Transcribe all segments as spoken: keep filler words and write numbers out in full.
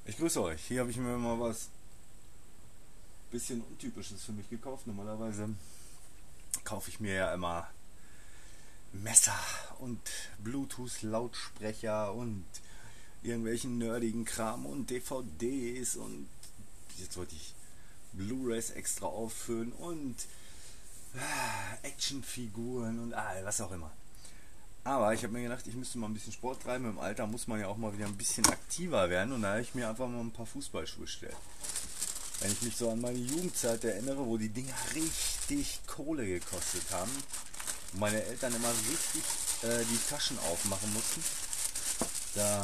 Ich grüße euch. Hier habe ich mir mal was bisschen Untypisches für mich gekauft. Normalerweise kaufe ich mir ja immer Messer und Bluetooth-Lautsprecher und irgendwelchen nerdigen Kram und D V Ds und jetzt wollte ich Blu-rays extra auffüllen und ah, Actionfiguren und ah, was auch immer. Aber ich habe mir gedacht, ich müsste mal ein bisschen Sport treiben. Im Alter muss man ja auch mal wieder ein bisschen aktiver werden und da habe ich mir einfach mal ein paar Fußballschuhe bestellt. Wenn ich mich so an meine Jugendzeit erinnere, wo die Dinger richtig Kohle gekostet haben und meine Eltern immer richtig äh, die Taschen aufmachen mussten, da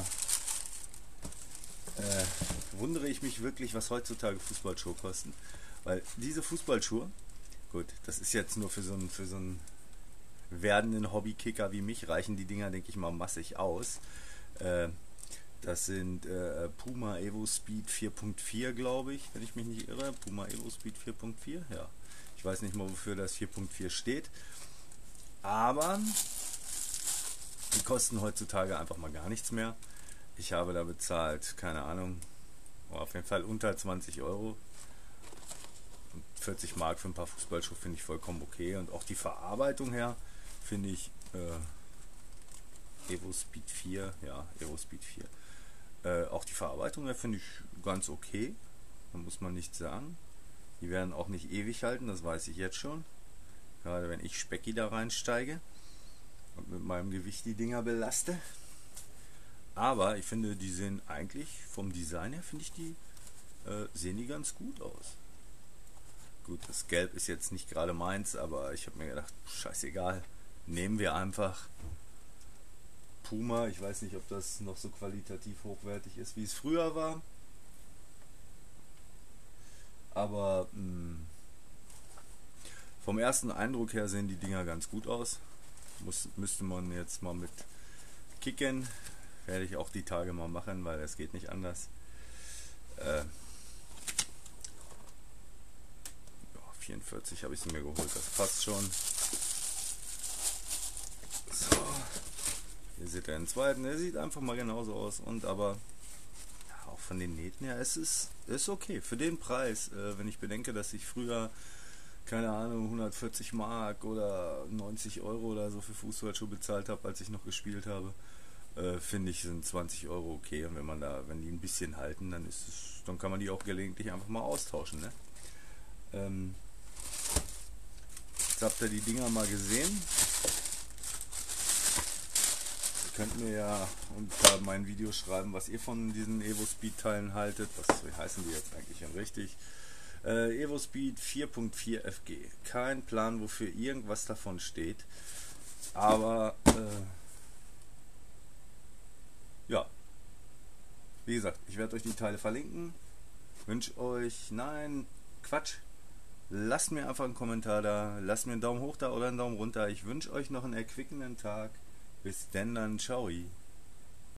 äh, wundere ich mich wirklich, was heutzutage Fußballschuhe kosten. Weil diese Fußballschuhe, gut, das ist jetzt nur für so einen, für so einen werdenden Hobbykicker wie mich, reichen die Dinger, denke ich mal, massig aus. Äh, das sind äh, Puma Evo Speed vier Punkt vier, glaube ich, wenn ich mich nicht irre. Puma Evo Speed vier Punkt vier, ja. Ich weiß nicht mal, wofür das vier Punkt vier steht. Aber die kosten heutzutage einfach mal gar nichts mehr. Ich habe da bezahlt, keine Ahnung, auf jeden Fall unter zwanzig Euro. Und vierzig Mark für ein paar Fußballschuhe finde ich vollkommen okay. Und auch die Verarbeitung her finde ich äh, Evo Speed vier, ja, Evo Speed vier. Äh, auch die Verarbeitung her finde ich ganz okay. Da muss man nichts sagen. Die werden auch nicht ewig halten, das weiß ich jetzt schon. Gerade wenn ich Specki da reinsteige und mit meinem Gewicht die Dinger belaste. Aber ich finde, die sehen eigentlich vom Design her, finde ich die, äh, sehen die ganz gut aus. Gut, das Gelb ist jetzt nicht gerade meins, aber ich habe mir gedacht, scheißegal, nehmen wir einfach Puma. Ich weiß nicht, ob das noch so qualitativ hochwertig ist, wie es früher war. Aber mh, vom ersten Eindruck her sehen die Dinger ganz gut aus. Muss, müsste man jetzt mal mit kicken. Werde ich auch die Tage mal machen, weil es geht nicht anders. Äh, vierundvierzig habe ich sie mir geholt, das passt schon. So, hier seht ihr den zweiten, der sieht einfach mal genauso aus. Und aber ja, auch von den Nähten her, es ist, ist okay. Für den Preis, äh, wenn ich bedenke, dass ich früher, keine Ahnung, hundertvierzig Mark oder neunzig Euro oder so für Fußballschuhe bezahlt habe, als ich noch gespielt habe, äh, finde ich, sind zwanzig Euro okay. Und wenn man da, wenn die ein bisschen halten, dann ist es, dann kann man die auch gelegentlich einfach mal austauschen, ne? Ähm, Jetzt habt ihr die Dinger mal gesehen. Ihr könnt mir ja unter mein Video schreiben, was ihr von diesen Evo Speed Teilen haltet. Was heißen die jetzt eigentlich schon richtig? Äh, Evo Speed vier Punkt vier F G. Kein Plan, wofür irgendwas davon steht. Aber äh, ja, wie gesagt, ich werde euch die Teile verlinken. Wünsche euch, nein, Quatsch. Lasst mir einfach einen Kommentar da, lasst mir einen Daumen hoch da oder einen Daumen runter. Ich wünsche euch noch einen erquickenden Tag. Bis denn dann, ciao.